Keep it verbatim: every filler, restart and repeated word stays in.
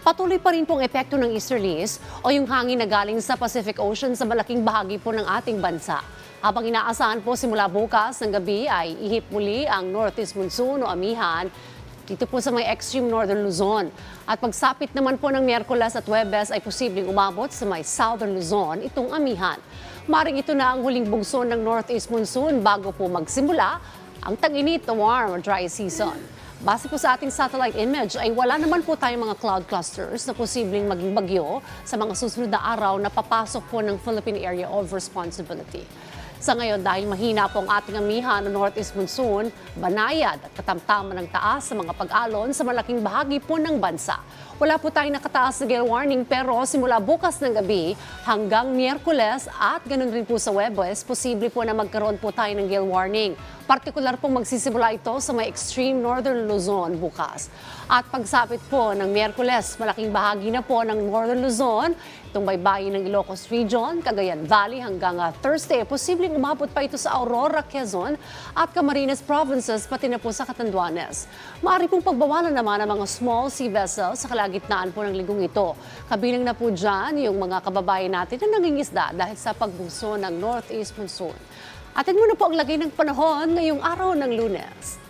Patuloy pa rin pong epekto ng easterlies o yung hangin na galing sa Pacific Ocean sa malaking bahagi po ng ating bansa. Habang inaasahan po simula bukas ng gabi ay ihip muli ang northeast monsoon o amihan dito po sa may extreme northern Luzon. At pagsapit naman po ng Miyerkules at Huwebes ay posibleng umabot sa may southern Luzon itong amihan. Maring ito na ang huling bugso ng northeast monsoon bago po magsimula ang tag-init na warm or dry season. Base po sa ating satellite image ay wala naman po tayong mga cloud clusters na posibleng maging bagyo sa mga susunod na araw na papasok po ng Philippine Area of Responsibility. Sa ngayon, dahil mahina po ang ating amihan na northeast monsoon, banayad at katamtaman ng taas sa mga pag-alon sa malaking bahagi po ng bansa. Wala po tayong nakataas na gale warning pero simula bukas ng gabi hanggang Miyerkules at ganun rin po sa Huwebes, posible po na magkaroon po tayo ng gale warning. Partikular pong magsisimula ito sa may extreme northern Luzon bukas. At pagsapit po ng Miyerkules, malaking bahagi na po ng northern Luzon, itong baybayin ng Ilocos Region, Cagayan Valley hanggang uh, Thursday, posibleng umabot pa ito sa Aurora, Quezon at Camarines Provinces, pati na po sa Catanduanes. Maaari pong pagbawalan naman ang mga small sea vessels sa kalagitnaan po ng linggong ito. Kabilang na po dyan yung mga kababayan natin na nangingisda dahil sa pagbugso ng northeast monsoon. Atin muna po ang lagay ng panahon ngayong araw ng Lunes.